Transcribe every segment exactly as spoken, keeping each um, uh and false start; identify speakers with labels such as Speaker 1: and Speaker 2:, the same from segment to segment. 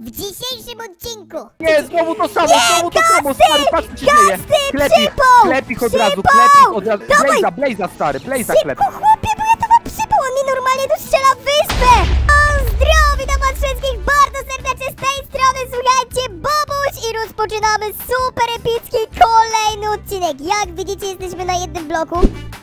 Speaker 1: w dzisiejszym odcinku.
Speaker 2: Nie, znowu to samo,
Speaker 1: Nie,
Speaker 2: znowu to samo,
Speaker 1: Gasty!
Speaker 2: stary, patrz co się dzieje.
Speaker 1: Gasty,
Speaker 2: Klep ich,
Speaker 1: przypał!
Speaker 2: klep ich od razu,
Speaker 1: Przypał!
Speaker 2: klep ich od razu.
Speaker 1: Dawaj!
Speaker 2: Blaze'a, Blaze'a, stary, Blaze'a klep.
Speaker 1: Szybko, chłopie, bo ja to mam przypał, on mi normalnie tu strzela w wyspę. O, zdrowie, witam was wszystkich bardzo serdecznie z tej strony, słuchajcie, Bobuś i rozpoczynamy super epicki kolejny odcinek. Jak widzicie, jesteśmy na jednym bloku.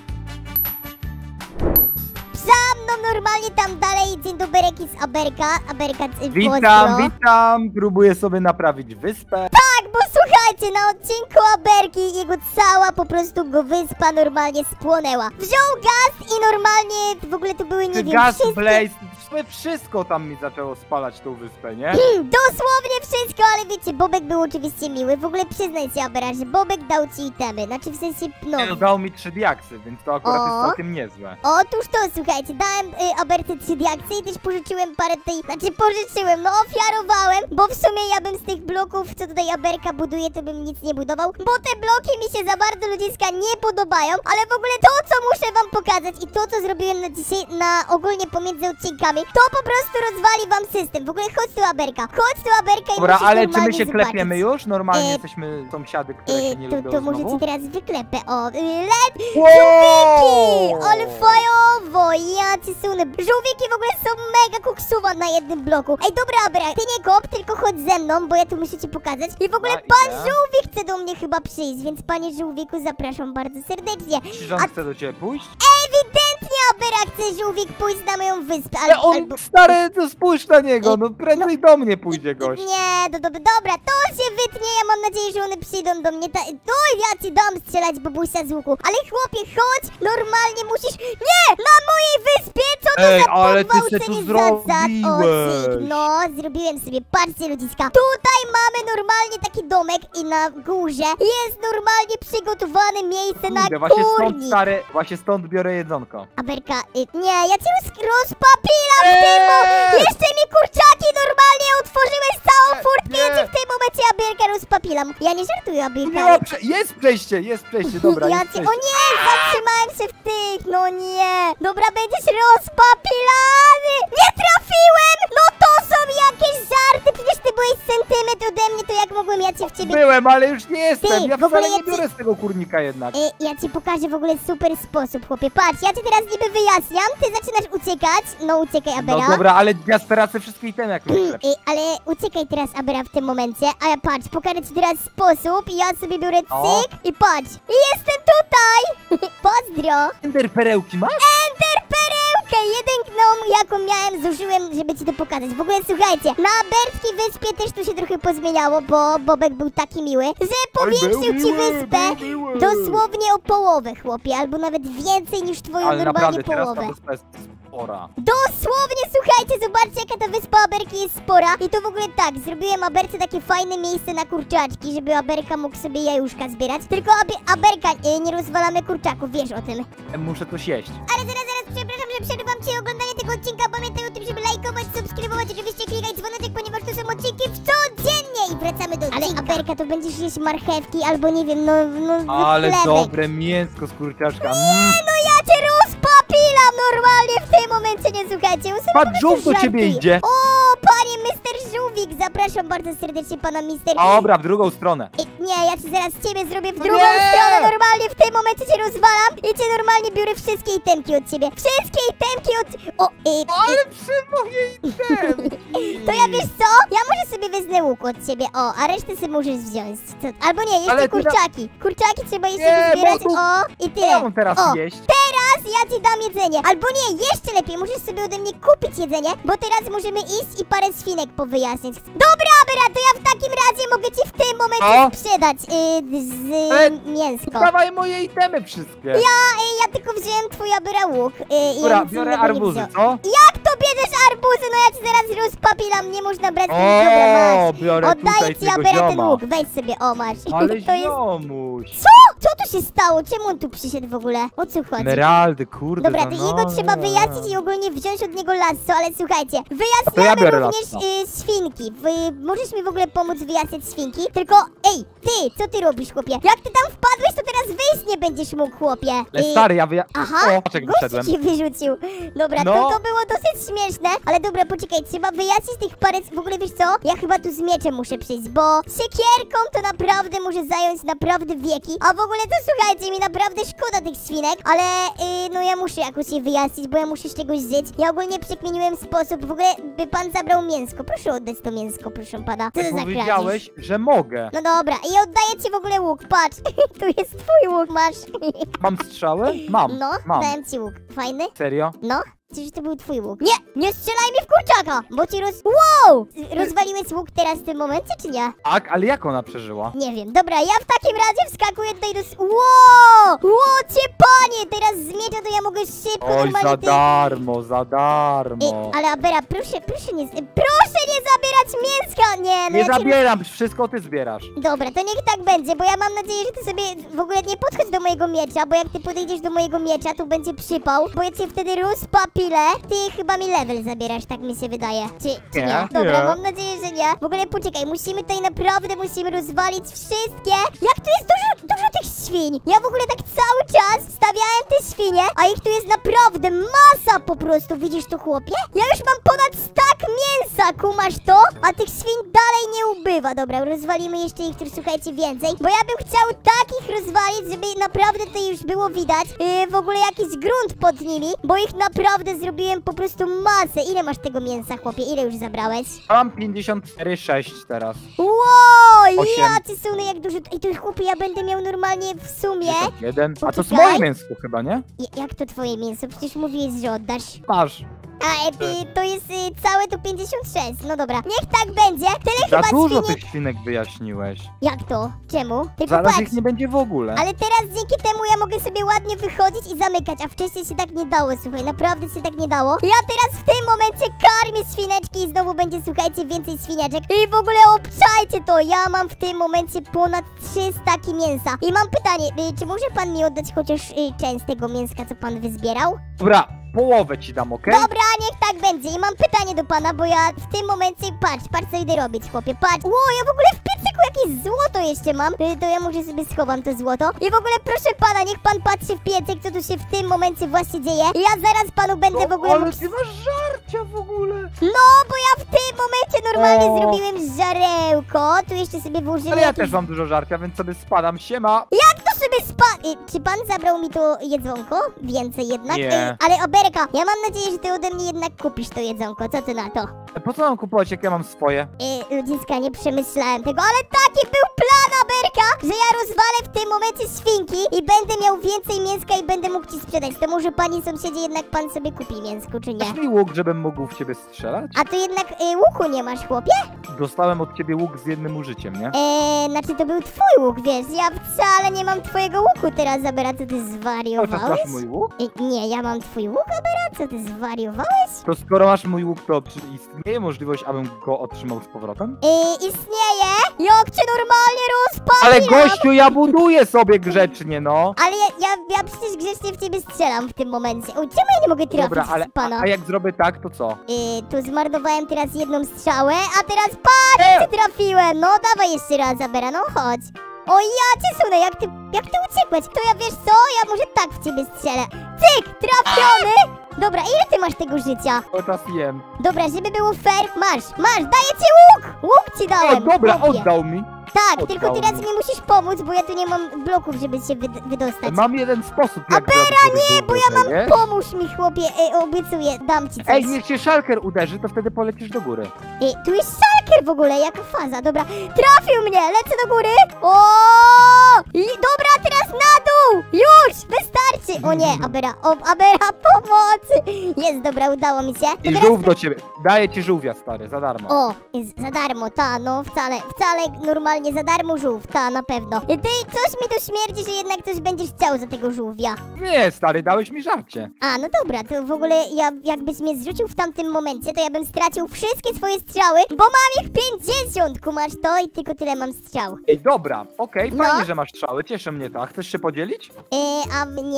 Speaker 1: Za mną normalnie tam dalej dzień doberek z Aberka. Aberka,
Speaker 2: Witam,
Speaker 1: pozdro.
Speaker 2: witam, próbuję sobie naprawić wyspę.
Speaker 1: Tak, bo słuchajcie, na odcinku Aberki jego cała po prostu go wyspa normalnie spłonęła. Wziął gaz i normalnie w ogóle tu były, nie
Speaker 2: Czy
Speaker 1: wiem,
Speaker 2: gaz,
Speaker 1: wszystkie...
Speaker 2: Blaze, wszystko tam mi zaczęło spalać tą wyspę, nie?
Speaker 1: Hmm, dosłownie wszystko, ale wiecie, Bobek był oczywiście miły. W ogóle przyznaj się, Abera, że Bobek dał ci itemy. Znaczy w sensie, no...
Speaker 2: No, dał mi trzy diaksy, więc to akurat
Speaker 1: O.
Speaker 2: jest całkiem niezłe.
Speaker 1: Otóż to, słuchajcie, dałem y, Aberce trzy diaksy i też pożyczyłem parę tej... Znaczy pożyczyłem, no ofiarowałem, bo w sumie ja bym z tych bloków, co tutaj Aberka buduje, to bym nic nie budował, bo te bloki mi się za bardzo ludziska nie podobają, ale w ogóle to, co muszę wam pokazać i to, co zrobiłem na dzisiaj, na ogólnie pomiędzy odcinkami, to po prostu rozwali wam system. W ogóle chodź tu, Aberka, chodź tu, Aberka i
Speaker 2: Dobra,
Speaker 1: musisz
Speaker 2: ale czy my
Speaker 1: normalnie
Speaker 2: się
Speaker 1: zobaczyć.
Speaker 2: klepiemy już? Normalnie
Speaker 1: E,
Speaker 2: jesteśmy sąsiady, które się nie
Speaker 1: to,
Speaker 2: lubią
Speaker 1: to może
Speaker 2: znowu?
Speaker 1: ci teraz wyklepę, o, y, led,
Speaker 2: Wow!
Speaker 1: żółwiki, ale fajowo, ja ci sunę. Żółwiki w ogóle są mega koksuwa na jednym bloku. Ej, dobra, Abra, ty nie kop, tylko chodź ze mną, bo ja tu muszę ci pokazać. I w ogóle
Speaker 2: No,
Speaker 1: pan
Speaker 2: idę.
Speaker 1: Żółwik chce do mnie chyba przyjść, więc panie Żółwiku zapraszam bardzo serdecznie.
Speaker 2: Czy on
Speaker 1: A
Speaker 2: chce do ciebie pójść?
Speaker 1: ewidentnie Abera chce Żółwik pójść na moją wyspę,
Speaker 2: Ale
Speaker 1: albo...
Speaker 2: on,
Speaker 1: albo...
Speaker 2: stary, to spójrz na niego, no prędzej do mnie pójdzie gość.
Speaker 1: Nie, do, do, dobra, to się wytnie, ja mam nadzieję, że one przyjdą do mnie. Ta... Oj, ja ci dam strzelać babusia z łuku. Ale chłopie, chodź, normalnie musisz... Nie, na mojej wyspie, co to
Speaker 2: Ej,
Speaker 1: za
Speaker 2: ale ty se
Speaker 1: pogwałcenie
Speaker 2: tu
Speaker 1: zasad? O,
Speaker 2: zrobiłeś.
Speaker 1: cyk, no, zrobiłem sobie, patrzcie ludziska. Tutaj mamy normalnie taki domek i na górze jest normalnie przygotowane miejsce na
Speaker 2: Kurde, właśnie stąd,
Speaker 1: kurnik.
Speaker 2: stary, właśnie stąd biorę jedzonko.
Speaker 1: Aberka, y, nie, ja cię roz, rozpapilam w tym mo...
Speaker 2: Eee!
Speaker 1: Jeszcze mi kurczaki normalnie otworzyłeś całą furtkę,
Speaker 2: nie.
Speaker 1: ja cię w tym momencie Aberka rozpapilam. Ja nie żartuję,
Speaker 2: Nie
Speaker 1: Aberka.
Speaker 2: ma prze jest przejście, jest przejście, dobra,
Speaker 1: ja
Speaker 2: jest
Speaker 1: cię... O
Speaker 2: przejście.
Speaker 1: nie, zatrzymałem się w tych, no nie. Dobra, będziesz rozpapilany. Nie trafiłem, no to są jakieś żarty, przecież ty byłeś centymetr ode mnie, to jak mogłem ja cię w ciebie...
Speaker 2: Byłem, ale już nie jestem,
Speaker 1: Ty,
Speaker 2: ja
Speaker 1: w ogóle
Speaker 2: wcale
Speaker 1: ja
Speaker 2: nie
Speaker 1: ci-
Speaker 2: biorę z tego kurnika jednak.
Speaker 1: Y, ja ci pokażę w ogóle super sposób, chłopie. Patrz, ja cię teraz niby wyjaśniam, ty zaczynasz uciekać. No uciekaj, Abera.
Speaker 2: No dobra, ale ja stracę wszystkie itemy jak
Speaker 1: Mm,
Speaker 2: myślę.
Speaker 1: y, ale uciekaj teraz, Abera, w tym momencie. A ja patrz, pokażę ci teraz sposób. Ja sobie biorę
Speaker 2: O.
Speaker 1: cyk i patrz. I jestem tutaj! Pozdro!
Speaker 2: Ender perełki masz?
Speaker 1: Enter perełkę! Jeden gnom, jaką miałem, zużyłem, żeby ci to pokazać. W ogóle słuchajcie, na Bertki wyspie też tu się trochę pozmieniało, bo Bobek był taki miły, że powiększył
Speaker 2: był
Speaker 1: ci
Speaker 2: miły,
Speaker 1: wyspę
Speaker 2: był miły.
Speaker 1: dosłownie o połowę, chłopie. Albo nawet więcej niż twoją
Speaker 2: Ale
Speaker 1: normalnie
Speaker 2: naprawdę, teraz
Speaker 1: połowę.
Speaker 2: ta wyspa jest spora.
Speaker 1: Dosłownie, słuchajcie, zobaczcie jaka ta wyspa Aberki jest spora. I to w ogóle tak, zrobiłem Aberce takie fajne miejsce na kurczaczki, żeby Aberka mógł sobie jajuszka zbierać. Tylko aby Aberka, y, nie rozwalamy kurczaków, wiesz o tym.
Speaker 2: Muszę coś jeść.
Speaker 1: Ale zaraz, zaraz, przepraszam, że przerywam ci oglądanie tego odcinka. Pamiętaj o tym, żeby lajkować, subskrybować, oczywiście klikać dzwoneczek, ponieważ to są odcinki codziennie. I wracamy do odcinka. Ale Aberka, to będziesz jeść marchewki albo nie wiem, no, no, no
Speaker 2: Ale
Speaker 1: chlebek.
Speaker 2: dobre mięsko z kurczaczka. Mm.
Speaker 1: No ja cię rozpapilam normalnie w tym momencie, nie słuchajcie. On sobie
Speaker 2: Patrz,
Speaker 1: po prostu
Speaker 2: żółw do ciebie
Speaker 1: żartuje.
Speaker 2: idzie.
Speaker 1: O, panie mister Żółwik, zapraszam bardzo serdecznie pana mister.
Speaker 2: Dobra, w drugą stronę.
Speaker 1: I, nie, ja ci zaraz ciebie zrobię w
Speaker 2: No
Speaker 1: drugą
Speaker 2: nie!
Speaker 1: stronę, normalnie w tym momencie cię rozwalam i cię normalnie biorę wszystkie itemki od ciebie. Wszystkie itemki od... O, y, y,
Speaker 2: Ale przy mojej itemki.
Speaker 1: to ja wiesz co? Ja może sobie wezmę łuk od ciebie, o, a resztę sobie możesz wziąć. Co? Albo nie, jeszcze
Speaker 2: Ale ty na-
Speaker 1: kurczaki. Kurczaki trzeba jeszcze
Speaker 2: Nie, bo
Speaker 1: zbierać,
Speaker 2: tu-
Speaker 1: o, i
Speaker 2: Co
Speaker 1: tyle.
Speaker 2: ja mam teraz
Speaker 1: o,
Speaker 2: jeść?
Speaker 1: teraz ja ci dam jedzenie. Albo nie, jeszcze lepiej, możesz sobie ode mnie kupić jedzenie, bo teraz możemy iść i parę świnek powyjaśnić. Dobra, Abera, to ja w takim razie mogę ci w tym momencie
Speaker 2: O!
Speaker 1: sprzedać y, z
Speaker 2: Ale-
Speaker 1: mięsko.
Speaker 2: Dawaj moje itemy wszystkie.
Speaker 1: Ja, y, ja tylko wziąłem twój Abera łuk. Y, i
Speaker 2: Dobra,
Speaker 1: ja nic
Speaker 2: biorę
Speaker 1: innego nie
Speaker 2: arbuzy,
Speaker 1: wziąłem.
Speaker 2: co?
Speaker 1: Jak to bierzesz arbuzy? No ja ci zaraz rozpapilam, nie można brać.
Speaker 2: O,
Speaker 1: Dobra, masz.
Speaker 2: biorę
Speaker 1: Oddaję
Speaker 2: tutaj
Speaker 1: ci
Speaker 2: tego
Speaker 1: Abera ten
Speaker 2: zioma.
Speaker 1: łuk, weź sobie, o masz.
Speaker 2: Ale
Speaker 1: to jest...
Speaker 2: ziomuś.
Speaker 1: Co? Co tu się stało? Czemu on tu przyszedł w ogóle? O co chodzi?
Speaker 2: Emeraldy, kurde.
Speaker 1: Dobra, to
Speaker 2: no,
Speaker 1: jego
Speaker 2: no,
Speaker 1: trzeba
Speaker 2: no.
Speaker 1: wyjaśnić i ogólnie wziąć od niego lasso, ale słuchajcie,
Speaker 2: to ja
Speaker 1: wyjaśniamy
Speaker 2: biorę
Speaker 1: również
Speaker 2: lasso.
Speaker 1: y, świnki. Wy, możesz mi w ogóle pomóc wyjaśniać świnki? Tylko, ej, ty, co ty robisz, chłopie? Jak ty tam wpadłeś, to teraz teraz wyjść nie będziesz mógł, chłopie.
Speaker 2: Ale
Speaker 1: I-
Speaker 2: stary, ja wyja...
Speaker 1: Aha,
Speaker 2: O, czek
Speaker 1: gość
Speaker 2: wyszedłem.
Speaker 1: cię wyrzucił. Dobra,
Speaker 2: No.
Speaker 1: to, to było dosyć śmieszne, ale dobra, poczekaj, trzeba wyjaśnić tych parę... W ogóle wiesz co? Ja chyba tu z mieczem muszę przyjść, bo siekierką to naprawdę może zająć naprawdę wieki, a w ogóle to słuchajcie, mi naprawdę szkoda tych świnek, ale yy, no ja muszę jakoś je wyjaśnić, bo ja muszę z czegoś żyć. Ja ogólnie przekminiłem sposób, w ogóle by pan zabrał mięsko, proszę oddać to mięsko, proszę pana. Co to za kradzież?
Speaker 2: Powiedziałeś, że mogę.
Speaker 1: No dobra, i oddaję ci w ogóle łuk, patrz, tu jest twój łuk, masz.
Speaker 2: Mam strzały? Mam,
Speaker 1: No,
Speaker 2: mam.
Speaker 1: dałem ci łuk, fajny?
Speaker 2: Serio?
Speaker 1: No, czyż to był twój łuk? Nie, nie strzelaj mi w kurczaka, bo ci roz... Wow! Rozwaliłeś łuk teraz w tym momencie, czy nie?
Speaker 2: Tak, ale jak ona przeżyła?
Speaker 1: Nie wiem, dobra, ja w takim razie wskakuję tutaj do... s- Wow! Łocie panie, teraz z miecza to ja mogę szybko
Speaker 2: Oj,
Speaker 1: normalnie...
Speaker 2: za
Speaker 1: ty-
Speaker 2: darmo, za
Speaker 1: Ej,
Speaker 2: darmo.
Speaker 1: ale Abera, proszę, proszę nie... Proszę nie zabierać mięska! Nie, no
Speaker 2: Nie
Speaker 1: ja cię...
Speaker 2: zabieram, wszystko ty zbierasz.
Speaker 1: Dobra, to niech tak będzie, bo ja mam nadzieję, że ty sobie w ogóle nie podchodź do mojego miecza, bo jak ty podejdziesz do mojego miecza, to będzie przypał, bo ja cię wtedy rozpapilę. Ty chyba mi level zabierasz, tak mi się wydaje. Czy, czy nie?
Speaker 2: Nie,
Speaker 1: Dobra,
Speaker 2: nie.
Speaker 1: mam nadzieję, że nie. W ogóle poczekaj, musimy tutaj naprawdę, musimy rozwalić wszystkie. Jak tu jest dużo, dużo tych świń. Ja w ogóle tak cały czas stawiałem te świnie, a ich tu jest naprawdę masa po prostu, widzisz to, chłopie? Ja już mam ponad stak mięsa, kumasz to? A tych świń dalej nie ubywa. Dobra, rozwalimy jeszcze ich tu, słuchajcie, więcej, bo ja bym chciał takich rozwalić, żeby naprawdę tutaj już było widać yy, w ogóle jakiś grunt pod nimi, bo ich naprawdę zrobiłem po prostu masę. Ile masz tego mięsa, chłopie? Ile już zabrałeś?
Speaker 2: Mam pięćdziesiąt cztery sześć teraz.
Speaker 1: Wow,
Speaker 2: Osiem.
Speaker 1: ja ci sunę jak dużo. I to, chłopie, ja będę miał normalnie w sumie.
Speaker 2: Jeden. A to jest
Speaker 1: Poczekaj.
Speaker 2: moje mięsko chyba, nie?
Speaker 1: Ja- Jak to twoje mięso? Przecież mówiłeś, że oddasz.
Speaker 2: Masz.
Speaker 1: A e, ty, to jest y, całe to pięćdziesiąt sześć. No dobra, niech tak będzie. Tyle
Speaker 2: Za
Speaker 1: chyba
Speaker 2: dużo
Speaker 1: świniek.
Speaker 2: tych świnek wyjaśniłeś.
Speaker 1: Jak to? Czemu? Tylko
Speaker 2: Zaraz
Speaker 1: patrz.
Speaker 2: ich nie będzie w ogóle.
Speaker 1: Ale teraz dzięki temu ja mogę sobie ładnie wychodzić i zamykać, a wcześniej się tak nie dało, słuchaj, naprawdę się tak nie dało. Ja teraz w tym momencie karmię świneczki i znowu będzie, słuchajcie, więcej świniaczek. I w ogóle obczajcie to, ja mam w tym momencie ponad trzy staki mięsa. I mam pytanie, y, czy może pan mi oddać chociaż y, część tego mięska, co pan wyzbierał?
Speaker 2: Dobra, połowę ci dam, okej?
Speaker 1: Dobra, niech tak będzie. I mam pytanie do pana, bo ja w tym momencie, patrz, patrz co idę robić, chłopie, patrz. Ło, ja w ogóle w piecyku jakieś złoto jeszcze mam. Y, To ja może sobie schowam to złoto. I w ogóle proszę pana, niech pan patrzy w piecyk, co tu się w tym momencie właśnie dzieje. I ja zaraz panu będę w ogóle
Speaker 2: Ale
Speaker 1: mógł...
Speaker 2: ty masz żarcia w ogóle.
Speaker 1: No, bo ja w tym momencie normalnie
Speaker 2: O.
Speaker 1: zrobiłem żarełko. Tu jeszcze sobie włożyłem
Speaker 2: Ale ja
Speaker 1: jakieś...
Speaker 2: też mam dużo żarcia, więc sobie spadam. Siema.
Speaker 1: Jak to sobie spa... Y, Czy pan zabrał mi to jedzonko? Więcej jednak?
Speaker 2: Nie.
Speaker 1: Y, Ale Oberka, ja mam nadzieję, że ty ode mnie jednak kupisz to jedzonko. Co ty na to?
Speaker 2: Po co mam kupować, jak ja mam swoje?
Speaker 1: Yy, ludziska, nie przemyślałem tego, ale taki był plan, Aberka, że ja rozwalę w tym momencie świnki i będę miał więcej mięska i będę mógł ci sprzedać. To może pani sąsiedzie jednak pan sobie kupi mięsko, czy nie?
Speaker 2: Masz mi łuk, żebym mógł w ciebie strzelać?
Speaker 1: A to jednak y, łuku nie masz, chłopie?
Speaker 2: Dostałem od ciebie łuk z jednym użyciem, nie?
Speaker 1: Eee, znaczy to był twój łuk, wiesz, ja wcale nie mam twojego łuku teraz, Abera, co ty
Speaker 2: Cały czas
Speaker 1: zwariowałeś?
Speaker 2: masz mój łuk?
Speaker 1: Y, nie, ja mam twój łuk, Abera, co ty zwariowałeś?
Speaker 2: To skoro masz mój łuk, to czy istnieje możliwość, abym go otrzymał z powrotem?
Speaker 1: Yy, istnieje, jak cię normalnie rozpalam.
Speaker 2: Ale gościu, ja buduję sobie grzecznie, no!
Speaker 1: Ale ja, ja, ja przecież grzecznie w ciebie strzelam w tym momencie. Oj, czemu ja nie mogę trafić
Speaker 2: Dobra, ale
Speaker 1: z pana?
Speaker 2: a, a jak zrobię tak, to co?
Speaker 1: Yy, tu zmarnowałem teraz jedną strzałę, a teraz patrz,
Speaker 2: Nie!
Speaker 1: czy trafiłem. No, dawaj jeszcze raz, Abera, no chodź. O ja cię sunę, jak ty, jak ty uciekłeś? To ja wiesz co? Ja może tak w ciebie strzelę. Cyk, trafiony! Dobra, ile ty masz tego życia?
Speaker 2: Cały czas jem.
Speaker 1: Dobra, żeby było fair, masz, masz, daję ci łuk! Łuk ci
Speaker 2: O,
Speaker 1: dałem,
Speaker 2: dobra,
Speaker 1: chłopie.
Speaker 2: oddał mi.
Speaker 1: Tak,
Speaker 2: oddał
Speaker 1: tylko teraz
Speaker 2: mi.
Speaker 1: mi musisz pomóc, bo ja tu nie mam bloków, żeby się wyd wydostać.
Speaker 2: Mam jeden sposób, jak
Speaker 1: Abera,
Speaker 2: zrobić, żeby
Speaker 1: nie,
Speaker 2: było
Speaker 1: bo ja mam...
Speaker 2: wyżej, wiesz?
Speaker 1: Pomóż mi, chłopie, e, obiecuję, dam ci coś.
Speaker 2: Ej, niech cię szalker uderzy, to wtedy polecisz do góry.
Speaker 1: E, tu jest szalker w ogóle, jaka faza, dobra. Trafił mnie, lecę do góry. O! I dobra, teraz na dół! Już, wystarczy! O nie, Abera, o, Abera, pomocy! Jest, dobra, udało mi się. To
Speaker 2: I
Speaker 1: teraz-
Speaker 2: żółw do ciebie. Daję ci żółwia, stary, za darmo.
Speaker 1: O, jest za darmo, ta, no wcale, wcale normalnie za darmo żółw, ta, na pewno. Ty, coś mi tu śmierdzi, że jednak coś będziesz chciał za tego żółwia.
Speaker 2: Nie, stary, dałeś mi żarcie.
Speaker 1: A, no dobra, to w ogóle ja, jakbyś mnie zrzucił w tamtym momencie, to ja bym stracił wszystkie swoje strzały, bo mam ich pięćdziesiąt, kumasz to i tylko tyle mam strzał.
Speaker 2: Ej, dobra, okej,
Speaker 1: No.
Speaker 2: fajnie, że masz strzały, cieszy mnie to. A chcesz się podzielić?
Speaker 1: Yy, a nie,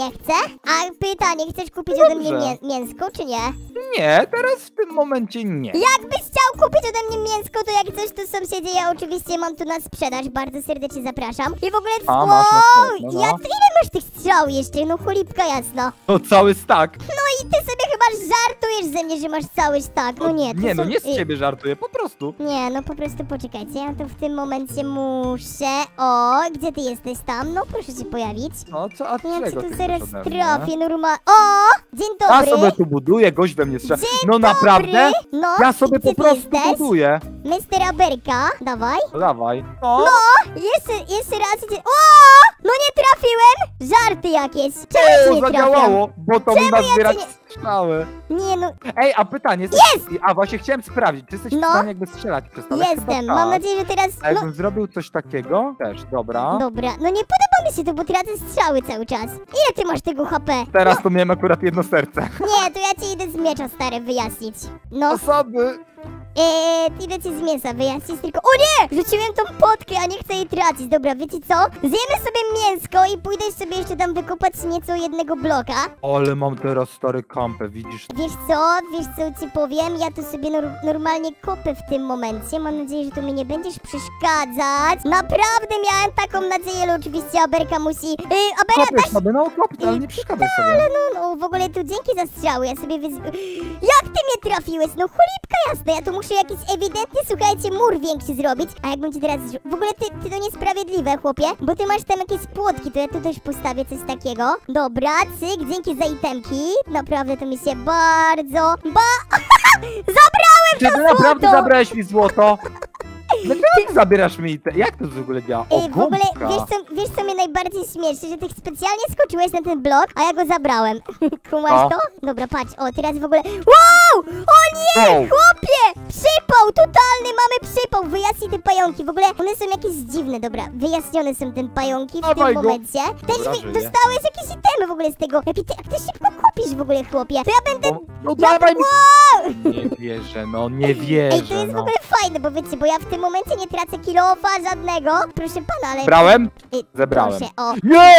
Speaker 1: nie chce? A pytanie, chcesz kupić ode mnie
Speaker 2: Dobrze.
Speaker 1: mię mięsko, czy nie?
Speaker 2: Nie, teraz w tym momencie nie.
Speaker 1: Jakbyś chciał kupić ode mnie mięsko, to jak coś, to sąsiedzie, ja oczywiście mam tu na sprzedaż, bardzo serdecznie zapraszam. I w ogóle,
Speaker 2: A, masz na
Speaker 1: wow,
Speaker 2: sprzedaż, no,
Speaker 1: ja,
Speaker 2: no.
Speaker 1: ile masz tych strzał jeszcze? No cholipka jasno.
Speaker 2: To cały stak.
Speaker 1: No i ty sobie chyba żartujesz ze mnie, że masz cały sztak. No nie, to
Speaker 2: Nie, no
Speaker 1: są-
Speaker 2: nie z
Speaker 1: y,
Speaker 2: ciebie żartuję, po prostu.
Speaker 1: Nie, no po prostu poczekajcie, ja to w tym momencie muszę... O, gdzie ty jesteś tam? No proszę się pojawić.
Speaker 2: No co, a
Speaker 1: Ja cię
Speaker 2: czego
Speaker 1: tu
Speaker 2: ty
Speaker 1: zaraz
Speaker 2: chcesz ode mnie?
Speaker 1: trafię, normal... O! Dzień
Speaker 2: Ja
Speaker 1: dobry!
Speaker 2: sobie tu buduję, gość we mnie strzela.
Speaker 1: Dzień
Speaker 2: No naprawdę?
Speaker 1: dobry. No,
Speaker 2: Ja
Speaker 1: i
Speaker 2: sobie
Speaker 1: gdzie
Speaker 2: po
Speaker 1: ty
Speaker 2: prostu
Speaker 1: jesteś?
Speaker 2: buduję.
Speaker 1: mister Aberka, dawaj.
Speaker 2: No dawaj. No,
Speaker 1: No, jeszcze, jeszcze raz idzie... O! No nie trafiłem! Żarty jakieś. Czemu
Speaker 2: o,
Speaker 1: ci nie trafiam?
Speaker 2: zadziałało, bo to mi
Speaker 1: Czemu ja cię
Speaker 2: nazbierać
Speaker 1: nie-
Speaker 2: strzały.
Speaker 1: Nie no,
Speaker 2: Ej, a pytanie, jest! A właśnie chciałem sprawdzić, czy jesteś
Speaker 1: No.
Speaker 2: w stanie jakby strzelać przez to? Ale chyba
Speaker 1: jestem.
Speaker 2: tak.
Speaker 1: Mam nadzieję, że teraz...
Speaker 2: A
Speaker 1: No,
Speaker 2: jakbym zrobił coś takiego? Też, dobra.
Speaker 1: dobra, no nie podoba mi się to, bo tracę strzały cały czas. Ile ty masz tego H P?
Speaker 2: Teraz to miałem akurat jedno serce.
Speaker 1: Nie, to ja ci idę z miecza, stary, wyjaśnić. No,
Speaker 2: Osoby!
Speaker 1: eee, idę ci z mięsa wyjaśnić, tylko... O nie! Rzuciłem tą potkę, a nie chcę jej tracić. Dobra, wiecie co? Zjemy sobie mięsko i pójdę sobie jeszcze tam wykopać nieco jednego bloka.
Speaker 2: Ale mam teraz stary kampę, widzisz?
Speaker 1: Wiesz co? Wiesz co ci powiem? Ja tu sobie nor normalnie kopę w tym momencie. Mam nadzieję, że tu mi nie będziesz przeszkadzać. Naprawdę miałem taką nadzieję, ale oczywiście Aberka musi... Yy, Abera,
Speaker 2: Kopiesz sobie, no kopię, ale nie przeszkadzaj sobie.
Speaker 1: no, no, w ogóle tu dzięki za strzały, ja sobie wyz... Jak ty mnie trafiłeś? No cholipka jasna, ja tu muszę jakiś ewidentnie, słuchajcie, mur większy zrobić. A jakbym ci teraz... zrzu- W ogóle ty, ty to niesprawiedliwe, chłopie, bo ty masz tam jakieś płotki, to ja tu też postawię coś takiego. Dobra, cyk, dzięki za itemki. Naprawdę to mi się bardzo... Ba... Zabrałem
Speaker 2: Czy
Speaker 1: to
Speaker 2: ty naprawdę
Speaker 1: złoto!
Speaker 2: zabrałeś mi złoto? Dlaczego ty zabierasz mi te... Jak to w ogóle działa? O,
Speaker 1: Ej, w ogóle,
Speaker 2: gąbka.
Speaker 1: wiesz co, wiesz co mnie najbardziej śmieszy, że ty specjalnie skoczyłeś na ten blok, a ja go zabrałem. Kumasz
Speaker 2: O.
Speaker 1: to? Dobra, patrz, o, teraz w ogóle... Wow! O nie,
Speaker 2: Wow.
Speaker 1: chłopie! Przypał, totalny mamy przypał! Wyjaśnij te pająki, w ogóle one są jakieś dziwne, dobra, wyjaśnione są te pająki w
Speaker 2: Dawaj
Speaker 1: tym
Speaker 2: go.
Speaker 1: momencie. Też
Speaker 2: Dobra,
Speaker 1: wi-
Speaker 2: żyję.
Speaker 1: dostałeś jakieś itemy w ogóle z tego. Jaki ty, jak ty szybko kopisz w ogóle, chłopie. To ja będę...
Speaker 2: No, no
Speaker 1: Ja-
Speaker 2: dawaj mi...
Speaker 1: Wow!
Speaker 2: Nie wierzę, no nie wierzę,
Speaker 1: Ej, to jest w
Speaker 2: no.
Speaker 1: ogóle fajne, bo wiecie, bo ja w tym momencie nie tracę kilofa żadnego. Proszę pana, ale...
Speaker 2: Brałem?
Speaker 1: Ej,
Speaker 2: Zebrałem.
Speaker 1: Proszę, o.
Speaker 2: Nie!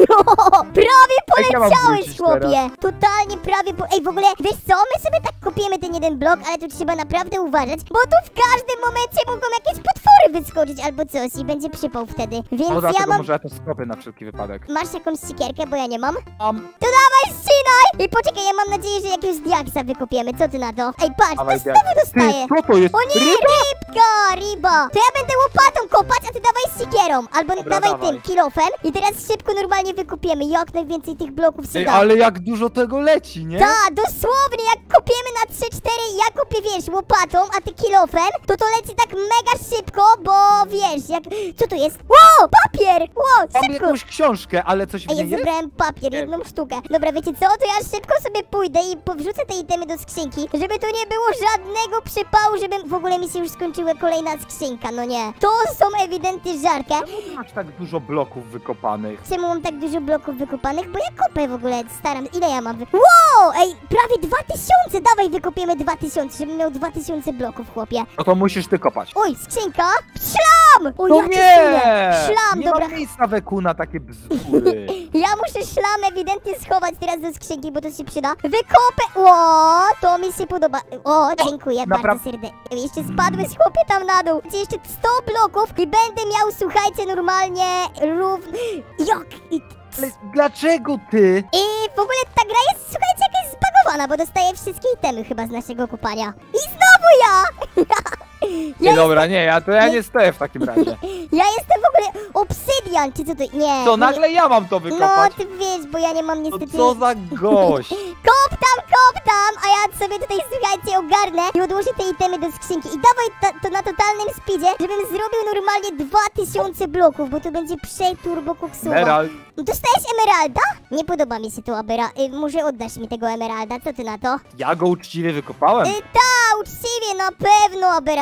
Speaker 1: O, prawie
Speaker 2: Jak ja mam
Speaker 1: poleciałeś,
Speaker 2: wrócić
Speaker 1: chłopie!
Speaker 2: teraz?
Speaker 1: Totalnie prawie po... Ej, w ogóle, wiesz co? My sobie tak kopiemy ten jeden blok, ale tu trzeba naprawdę uważać, bo tu w każdym momencie mogą jakieś potwory wyskoczyć albo coś i będzie przypał wtedy. Więc
Speaker 2: No
Speaker 1: ja
Speaker 2: dlatego
Speaker 1: mam...
Speaker 2: może ja to skopię na wszelki wypadek.
Speaker 1: Masz jakąś sikierkę, bo ja nie mam?
Speaker 2: Mam.
Speaker 1: To dawaj, ścinaj! I poczekaj, ja mam nadzieję, że jakiegoś diaksa wykopiemy. Co ty na to? Ej, patrz,
Speaker 2: Dawaj,
Speaker 1: to znowu
Speaker 2: Ty,
Speaker 1: dostaję.
Speaker 2: co to jest?
Speaker 1: O nie, rybka, ryba! To ja będę łopatą kopać, a ty dawaj sikierą. Albo
Speaker 2: Dobra,
Speaker 1: dawaj
Speaker 2: dawaj.
Speaker 1: tym, kilofem. I teraz szybko normalnie wykopiemy jak najwięcej tych bloków się
Speaker 2: Ej,
Speaker 1: da.
Speaker 2: ale jak dużo tego leci, nie?
Speaker 1: Tak, dosłownie, jak kopiemy na trzy cztery, ja kopię, wiesz, łopatą, a ty kilofem, to to leci tak mega szybko, bo wiesz, jak... Co to jest? Wow, papier! Wow,
Speaker 2: Mam
Speaker 1: szybko!
Speaker 2: jakąś książkę, ale coś w
Speaker 1: Ej, ja
Speaker 2: niej jest?
Speaker 1: zebrałem papier,
Speaker 2: Nie.
Speaker 1: jedną sztukę. Dobra, wiecie co? To ja szybko sobie pójdę i powrzucę te itemy do skrzynki, żeby tu nie było żadnego przypału, żeby w ogóle mi się już skończyła kolejna skrzynka, no nie. To są ewidentnie żarkę.
Speaker 2: Czemu masz tak dużo bloków wykopanych?
Speaker 1: Czemu mam tak dużo bloków wykopanych? Bo ja kopę w ogóle, staram. Ile ja mam? Wy... Wow! Ej, prawie dwa tysiące! Dawaj, wykopiemy dwa tysiące, żebym miał dwa tysiące bloków, chłopie.
Speaker 2: No to musisz ty kopać.
Speaker 1: Oj, skrzynka! Szlam! O,
Speaker 2: No
Speaker 1: jakie
Speaker 2: nie!
Speaker 1: silne. Szlam,
Speaker 2: nie
Speaker 1: dobra.
Speaker 2: mam miejsca weku na takie bzdury.
Speaker 1: Ja muszę szlam ewidentnie schować teraz do skrzynki, bo to się przyda. Wykopę! O, to mi się podoba. O, dziękuję
Speaker 2: Napra-
Speaker 1: bardzo serdecznie. Jeszcze spadłeś, chłopie, tam na dół. Gdzie jeszcze sto bloków i będę miał, słuchajcie, normalnie równo... Jak? I...
Speaker 2: Ale dlaczego ty?
Speaker 1: I w ogóle ta gra jest, słuchajcie, jakaś zbagowana, bo dostaję wszystkie itemy chyba z naszego kopania. I znowu ja!
Speaker 2: Nie,
Speaker 1: ja,
Speaker 2: dobra, nie, ja to ja nie stoję w takim razie.
Speaker 1: ja jestem w ogóle obsydian, czy co to... Nie.
Speaker 2: To
Speaker 1: bo
Speaker 2: nagle ja mam to
Speaker 1: Nie... No,
Speaker 2: wykopać.
Speaker 1: ty wiesz, bo ja nie mam
Speaker 2: No
Speaker 1: niestety...
Speaker 2: co za gość.
Speaker 1: Kop tam, kop tam, a ja sobie tutaj, słuchajcie, ogarnę i odłożę te itemy do skrzynki. I dawaj ta, to na totalnym speedzie, żebym zrobił normalnie dwa tysiące bloków, bo to będzie przeturbo koksuwa.
Speaker 2: Emerald.
Speaker 1: Dostajesz emeralda? Nie podoba mi się to, Abera. Y, może oddasz mi tego emeralda, co ty na to?
Speaker 2: Ja go uczciwie wykopałem.
Speaker 1: Y, ta, uczciwie, na pewno, Abera.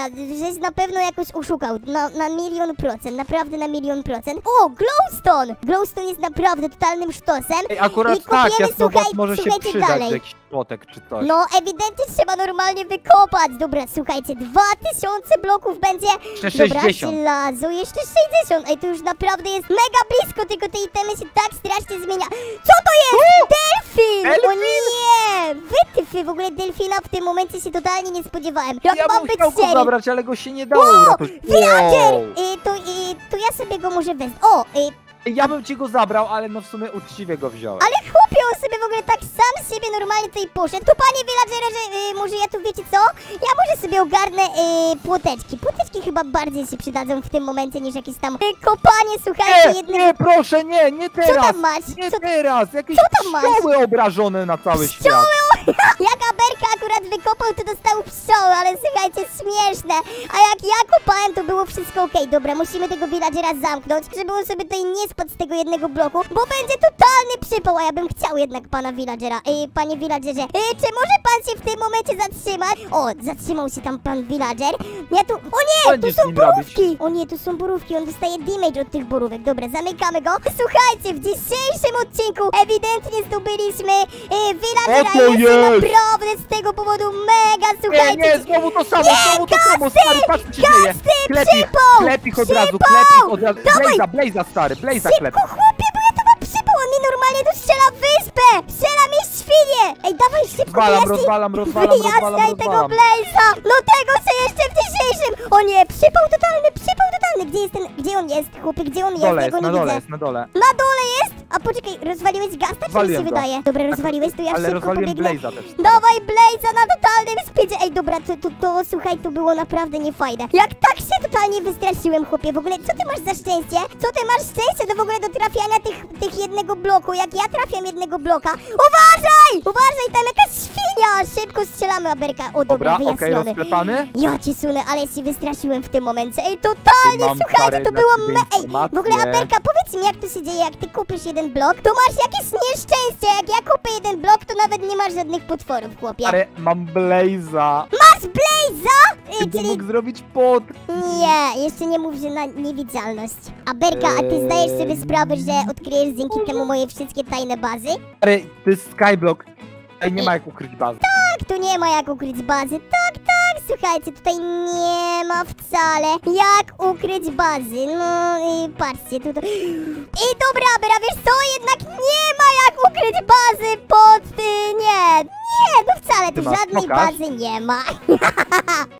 Speaker 1: żeś na pewno jakoś oszukał, na, na milion procent, naprawdę na milion procent. O, glowstone! Glowstone jest naprawdę totalnym sztosem.
Speaker 2: Ej, akurat
Speaker 1: I
Speaker 2: tak,
Speaker 1: kopiemy,
Speaker 2: jasnowic
Speaker 1: słuchaj,
Speaker 2: może się
Speaker 1: słuchajcie
Speaker 2: przydać,
Speaker 1: dalej.
Speaker 2: jakiś płotek czy coś.
Speaker 1: No, ewidentnie trzeba normalnie wykopać. Dobra, słuchajcie, dwa tysiące bloków będzie.
Speaker 2: Jeszcze
Speaker 1: Dobra,
Speaker 2: sześćdziesiąt.
Speaker 1: żelazo, jeszcze sześćdziesiąt. Ej, to już naprawdę jest mega blisko, tylko te itemy się tak strasznie zmienia. Co to jest? Delfin! O
Speaker 2: Delfin!
Speaker 1: nie! Wytyfy, w ogóle delfina w tym momencie się totalnie nie spodziewałem. Jak
Speaker 2: Ja
Speaker 1: mam
Speaker 2: bym
Speaker 1: być
Speaker 2: chciał go
Speaker 1: serio.
Speaker 2: zabrać, ale go się nie dało
Speaker 1: O,
Speaker 2: uratować.
Speaker 1: villager!
Speaker 2: Wow.
Speaker 1: Y, to, y, to ja sobie go może wezmę. O, y,
Speaker 2: Ja bym ci go zabrał, ale no w sumie uczciwie go wziąłem.
Speaker 1: ale chłopie, on sobie w ogóle tak sam z siebie normalnie tutaj poszedł. To panie villagerze, y, może ja tu wiecie co? Ja może sobie ogarnę y, płoteczki. Płoteczki chyba bardziej się przydadzą w tym momencie niż jakieś tam y, kopanie, słuchajcie,
Speaker 2: Nie,
Speaker 1: jednym...
Speaker 2: nie, proszę, nie, nie teraz.
Speaker 1: Co tam masz?
Speaker 2: Nie
Speaker 1: Co...
Speaker 2: teraz, jakieś
Speaker 1: co tam masz?
Speaker 2: pszczoły obrażone na cały świat.
Speaker 1: Pszczoły! Jak Aberka akurat wykopał, to dostał pszczoły, ale słuchajcie, śmieszne. A jak ja kopałem, to było wszystko okej. Dobra, musimy tego villagera zamknąć, żeby on sobie tutaj nie spadł z tego jednego bloku, bo będzie totalny przypał, a ja bym chciał jednak pana villagera. Ej, panie villagerze, ej, czy może pan się w tym momencie zatrzymać? O, zatrzymał się tam pan villager. Ja tu... O nie, tu
Speaker 2: Będziesz z
Speaker 1: są
Speaker 2: nim robić.
Speaker 1: borówki! O nie, tu są borówki, on dostaje damage od tych borówek. Dobra, zamykamy go. Słuchajcie, w dzisiejszym odcinku ewidentnie zdobyliśmy e, villagera
Speaker 2: O, to
Speaker 1: i
Speaker 2: jest!
Speaker 1: naprawdę z tego powodu mega,
Speaker 2: Nie,
Speaker 1: słuchajcie.
Speaker 2: nie, znowu to samo,
Speaker 1: Nie,
Speaker 2: znowu to samo,
Speaker 1: gasty!
Speaker 2: stary, patrz co się dzieje.
Speaker 1: Gasty,
Speaker 2: Klep ich,
Speaker 1: przypał!
Speaker 2: klep ich od razu,
Speaker 1: Przypał!
Speaker 2: klep ich od razu.
Speaker 1: Dawaj!
Speaker 2: Blaze'a, Blaze'a, stary, Blaze'a klep.
Speaker 1: Szybko, chłopie, bo ja to mam przypał, on mi normalnie tu strzela w wyspę! Strzela mi świnie! Ej, dawaj szybko,
Speaker 2: Rozwalam,
Speaker 1: wyjaśnij-
Speaker 2: rozwalam, rozwalam, rozwalam,
Speaker 1: wyjaśniaj tego
Speaker 2: rozwalam.
Speaker 1: Blaze'a! No tego co jeszcze w dzisiejszym! O nie, przypał totalny, przypał totalny! Gdzie jest ten, gdzie on jest, chłopie, gdzie on
Speaker 2: Na
Speaker 1: jest?
Speaker 2: dole
Speaker 1: Ja
Speaker 2: jest,
Speaker 1: go
Speaker 2: na
Speaker 1: nie
Speaker 2: dole
Speaker 1: widzę.
Speaker 2: jest, na dole.
Speaker 1: Na dole jest? A poczekaj, rozwaliłeś gasta, czy mi się
Speaker 2: Rozwaliłem go.
Speaker 1: wydaje? Dobra,
Speaker 2: Tak,
Speaker 1: rozwaliłeś, to ja
Speaker 2: ale
Speaker 1: szybko
Speaker 2: rozwaliłem
Speaker 1: pobiegnę.
Speaker 2: Blaze'a też.
Speaker 1: Dawaj Blaze'a na totalnym speedzie. Ej, dobra, to, to, to, słuchaj, to było naprawdę niefajne. Jak tak się totalnie wystraszyłem, chłopie, w ogóle, co ty masz za szczęście? Co ty masz szczęście do w ogóle do trafiania tych, tych jednego bloku? Jak ja trafiam jednego bloka. Uważaj! Uważaj, tam jakaś świnia! Szybko strzelamy, Aberka. O, dobra,
Speaker 2: Dobra, okej,
Speaker 1: wyjaśniony.
Speaker 2: rozklepany.
Speaker 1: Ja ci sunę, ale się wystraszyłem w tym momencie. Ej, totalnie,
Speaker 2: Mam
Speaker 1: słuchajcie,
Speaker 2: parę
Speaker 1: to
Speaker 2: dla
Speaker 1: było
Speaker 2: ciebie
Speaker 1: me... Ej, w ogóle
Speaker 2: informacje.
Speaker 1: Aberka, powiedz mi, jak to się dzieje, jak ty kupisz jeden blok, to masz jakieś nieszczęście. Jak ja kupię jeden blok, to nawet nie masz żadnych potworów, chłopie.
Speaker 2: Ale mam Blaze'a.
Speaker 1: Masz Blaze'a? Ej,
Speaker 2: Ty
Speaker 1: czyli...
Speaker 2: mógł zrobić pod.
Speaker 1: Nie, jeszcze nie mów, że na niewidzialność. Aberka, a ty zdajesz sobie sprawę, że odkryjesz dzięki temu moje wszystkie tajne bazy?
Speaker 2: Ale to jest Skyblock. Tutaj nie ma jak ukryć bazy.
Speaker 1: Tak, tu nie ma jak ukryć bazy. Tak, tak, słuchajcie, tutaj nie ma wcale jak ukryć bazy. No i patrzcie, tu to... I dobra, Abera, wiesz co? Jednak nie ma jak ukryć bazy pod... ty- Nie, nie, no wcale tu
Speaker 2: Chyba
Speaker 1: żadnej
Speaker 2: pokaż.
Speaker 1: bazy nie ma.